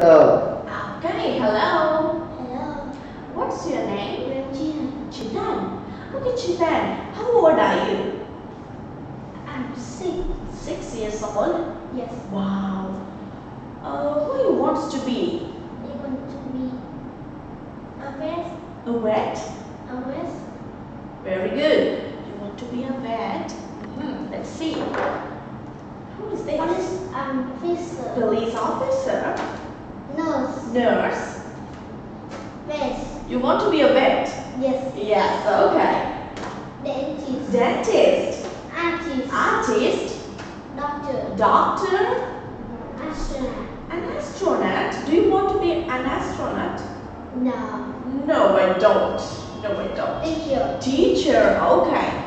Hello. Okay, hello. Hello, What's your name? Regina. Chitan. Okay, Chitan. How old are you? I'm 6. 6 years old. Yes, Wow. Who you want to be? I want to be a vet. A vet? A vet? Very good. You want to be a vet? Let's see. Who is this? Police officer. Police officer. Nurse. Nurse. Vet. You want to be a vet? Yes. Yes. Okay. Dentist. Dentist. Artist. Artist. Doctor. Doctor. Astronaut. An astronaut? Do you want to be an astronaut? No. No, I don't. No, I don't. Teacher. Teacher. Okay.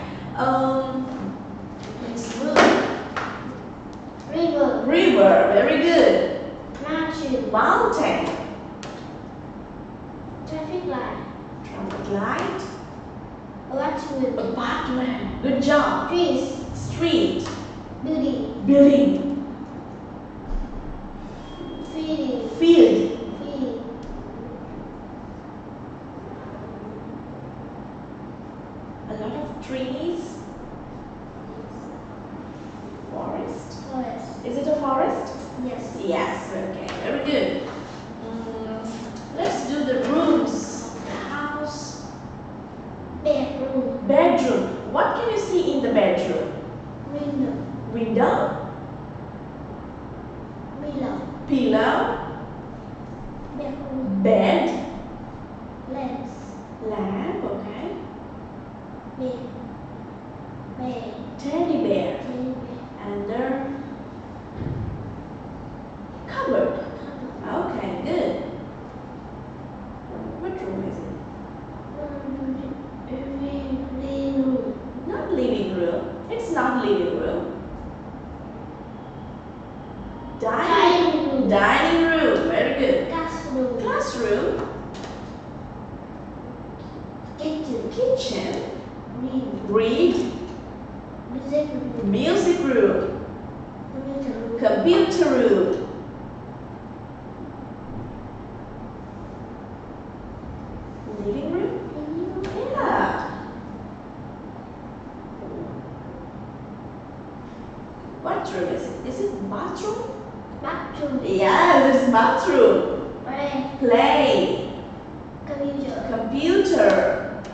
Let's move. River. River. Very good. Mountain. Mountain. Traffic light. Traffic light. Apartment. Apartment. Good job. Trees. Street. Building. Building. Field. Field. Field. A lot of trees. Forest. Forest. Is it a forest? Yes. Yes. Okay. Very good. Let's do the rooms of the house. Bedroom. Bedroom. What can you see in the bedroom? Window. Window. Pillow. Pillow. Bedroom. Bed. Lamps. Lamp. Okay. Bed. Bed. Teddy bear. Teddy bear. And the cupboard. Okay. Good. What room is it? Living room. Not living room. It's not living room. Dining room. Dining room. Very good. Classroom. Classroom. Kitchen. Kitchen. Read. Read. Music room. Music room. Computer room. Computer room. Living room? Living room. Yeah. What room is it? Is it bathroom? Bathroom. Yes, it's bathroom. Play. Play. Computer. Computer.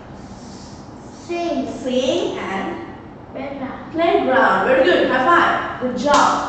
Sing. Sing and Playground. playground. Very good. High five. Good job.